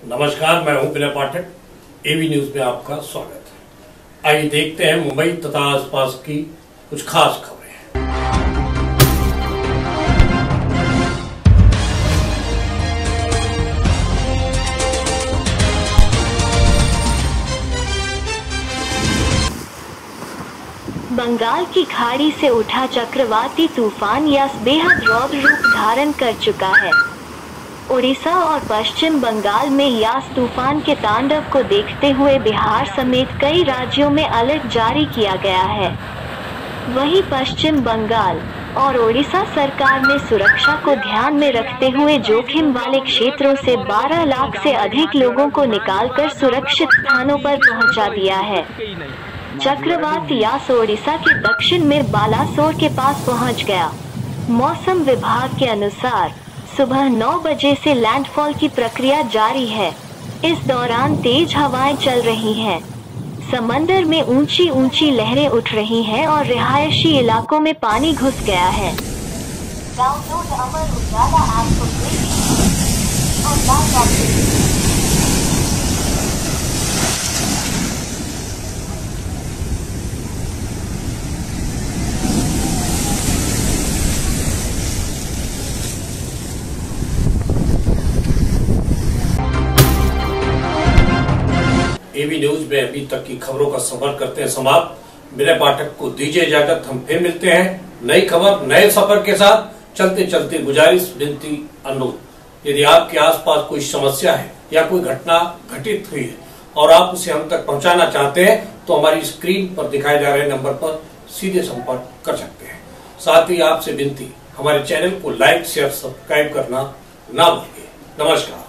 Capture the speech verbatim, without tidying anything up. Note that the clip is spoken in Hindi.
नमस्कार, मैं हूं विनय पाठक। एवी न्यूज में आपका स्वागत है। आइए देखते हैं मुंबई तथा आसपास की कुछ खास खबरें। बंगाल की खाड़ी से उठा चक्रवाती तूफान यास बेहद रौद्र रूप धारण कर चुका है। ओडिशा और पश्चिम बंगाल में यास तूफान के तांडव को देखते हुए बिहार समेत कई राज्यों में अलर्ट जारी किया गया है। वहीं पश्चिम बंगाल और ओडिशा सरकार ने सुरक्षा को ध्यान में रखते हुए जोखिम वाले क्षेत्रों से बारह लाख से अधिक लोगों को निकालकर सुरक्षित स्थानों पर पहुंचा दिया है। चक्रवात यास ओडिशा के दक्षिण में बालासोर के पास पहुंच गया। मौसम विभाग के अनुसार सुबह नौ बजे से लैंडफॉल की प्रक्रिया जारी है। इस दौरान तेज हवाएं चल रही हैं। समंदर में ऊंची ऊंची लहरें उठ रही हैं और रिहायशी इलाकों में पानी घुस गया है। डाउनलोड अमर उजाला ऐप को एवी न्यूज में अभी तक की खबरों का सफर करते हैं समाप्त। विनय पाठक को दीजिए इजाजत। हम फिर मिलते हैं नई खबर नए सफर के साथ। चलते चलते गुजारिश, विनती, अनुरोध, यदि आपके आसपास कोई समस्या है या कोई घटना घटित हुई है और आप उसे हम तक पहुंचाना चाहते हैं तो हमारी स्क्रीन पर दिखाए जा रहे नंबर पर सीधे संपर्क कर सकते हैं। साथ ही आपसे विनती, हमारे चैनल को लाइक शेयर सब्सक्राइब करना ना भूलिए। नमस्कार।